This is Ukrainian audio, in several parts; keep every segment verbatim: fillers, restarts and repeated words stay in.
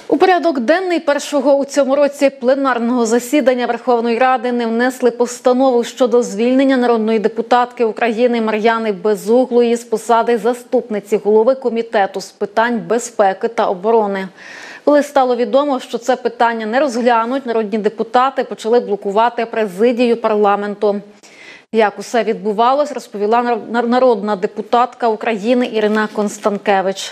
У порядок денний першого у цьому році пленарного засідання Верховної Ради не внесли постанову щодо звільнення народної депутатки України Мар'яни Безуглої з посади заступниці голови Комітету з питань безпеки та оборони. Коли стало відомо, що це питання не розглянуть, народні депутати почали блокувати президію парламенту. Як усе відбувалось, розповіла народна депутатка України Ірина Констанкевич.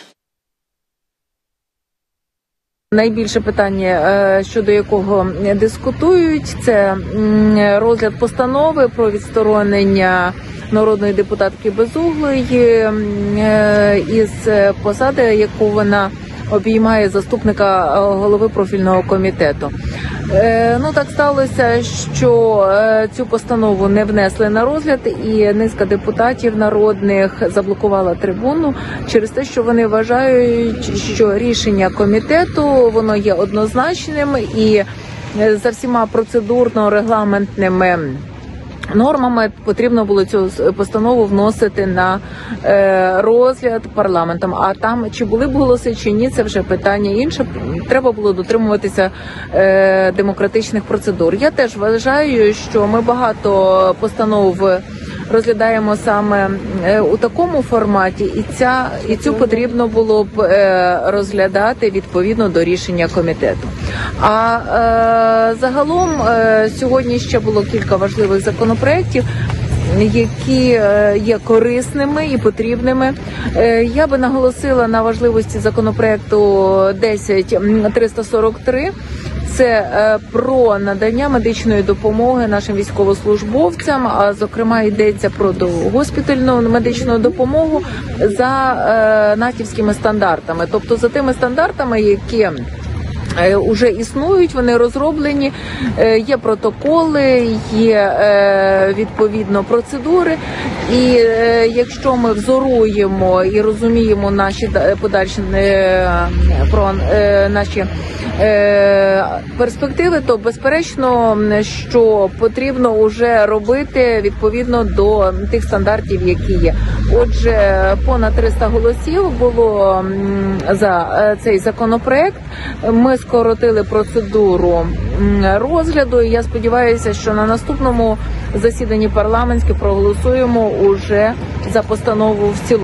Найбільше питання, щодо якого дискутують, це розгляд постанови про відсторонення народної депутатки Безуглої із посади, яку вона обіймає заступника голови профільного комітету. Ну, так сталося, що цю постанову не внесли на розгляд, і низка депутатів народних заблокувала трибуну через те, що вони вважають, що рішення комітету, воно є однозначним і за всіма процедурно-регламентними нормами потрібно було цю постанову вносити на е, розгляд парламентом. А там, чи були б голоси, чи ні, це вже питання інше. Треба було дотримуватися е, демократичних процедур. Я теж вважаю, що ми багато постанов розглядаємо саме е, у такому форматі, і, ця, і цю потрібно було б е, розглядати відповідно до рішення комітету. А е, загалом е, сьогодні ще було кілька важливих законопроєктів, які е, є корисними і потрібними. Е, я би наголосила на важливості законопроєкту десять триста сорок три. Це про надання медичної допомоги нашим військовослужбовцям, а зокрема йдеться про госпітальну медичну допомогу за натівськими стандартами, тобто за тими стандартами, які уже існують, вони розроблені, є протоколи, є відповідно процедури, і якщо ми взоруємо і розуміємо наші подальші про наші перспективи, то безперечно, що потрібно вже робити відповідно до тих стандартів, які є. Отже, понад триста голосів було за цей законопроект. Ми скоротили процедуру розгляду, і я сподіваюся, що на наступному засіданні парламентському проголосуємо уже за постанову в цілому.